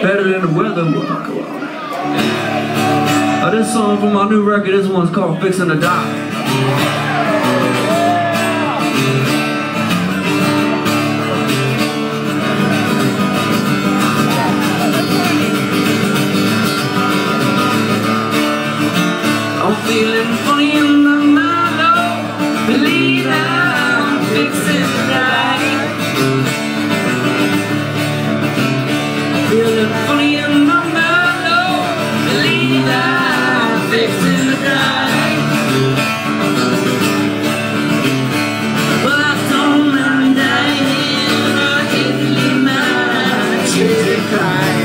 better than the weather. This song from my new record, this one's called Fixing to Die. I'm feeling funny in the mellow, believe I'm fixing to die. Feeling funny in the mellow, believe I'm fixing to die. Well, I told me I'm dying, I hate to leave my children crying.